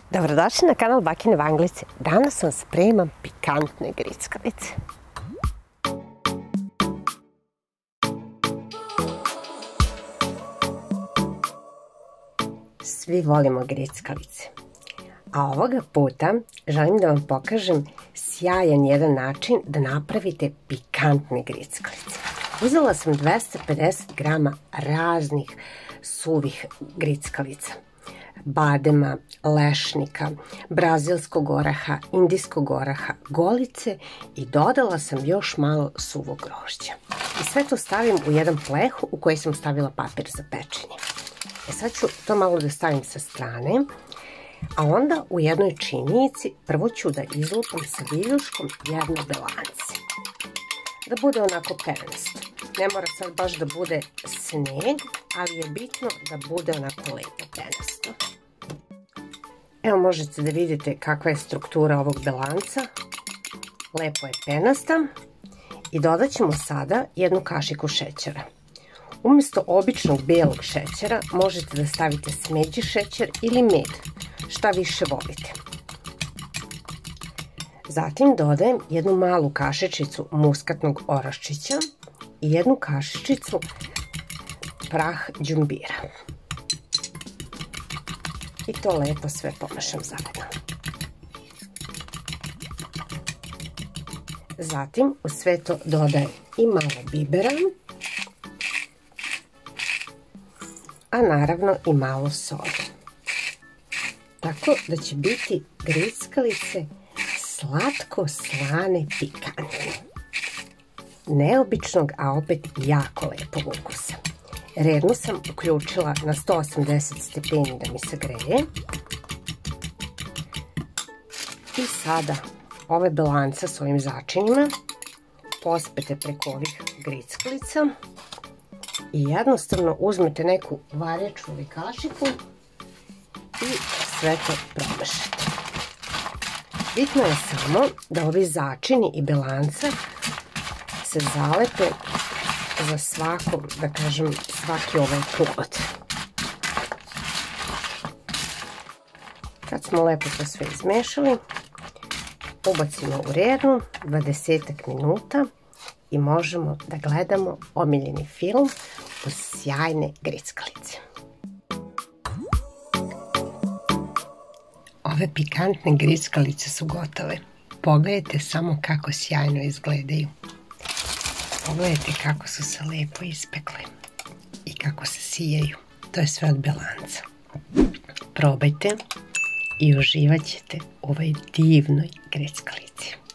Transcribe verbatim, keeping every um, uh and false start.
Dobrodošli na kanal Bakine Vanglice. Danas vam spremam pikantne grickalice. Svi volimo grickalice. A ovoga puta želim da vam pokažem sjajan jedan način da napravite pikantne grickalice. Uzela sam dvesta pedeset grama raznih suvih grickalica. Badema, lešnika, brazilskog oraha, indijskog oraha, golice i dodala sam još malo suvog grožđa. I sve to stavim u jedan plehu u koji sam stavila papir za pečenje. E sad ću to malo da stavim sa strane, a onda u jednoj činijici prvo ću da izlupam sa viljuškom jedno belance. Da bude onako penasto. Ne mora sad baš da bude sneg, ali je bitno da bude onako lepo penasto. Evo možete da vidite kakva je struktura ovog belanca. Lepo je penasta. I dodat ćemo sada jednu kašiku šećera. Umjesto običnog belog šećera možete da stavite smeđi šećer ili med, šta više volite. Zatim dodajem jednu malu kašičicu muskatnog oraščića i jednu kašičicu prah đumbira. I to lepo sve pomešam zajedno. Zatim u sve to dodajem i malo bibera, a naravno i malo soli. Tako da će biti grickalice slatko, slane, pikantne. Neobičnog, a opet jako lepog ukusa. Rednu sam uključila na sto osamdeset stepeni da mi se greje. I sada ove belance s ovim začinima pospete preko ovih grickalica i jednostavno uzmete neku varjaču ili kašiku i sve to promešate. Bitno je samo da ovi začini i belance se zalepe za svakom, da kažem, svaki ovaj plod. Kad smo lepo to sve izmešali, ubacimo u rednu dvadesetak minuta i možemo da gledamo omiljeni film uz sjajne grickalice. Ove pikantne grickalice su gotove. Pogledajte samo kako sjajno izgledaju. Pogledajte kako su se lepo ispekle i kako se sijaju. To je sve od belanca. Probajte i uživat ćete u ovoj divnoj grickalici.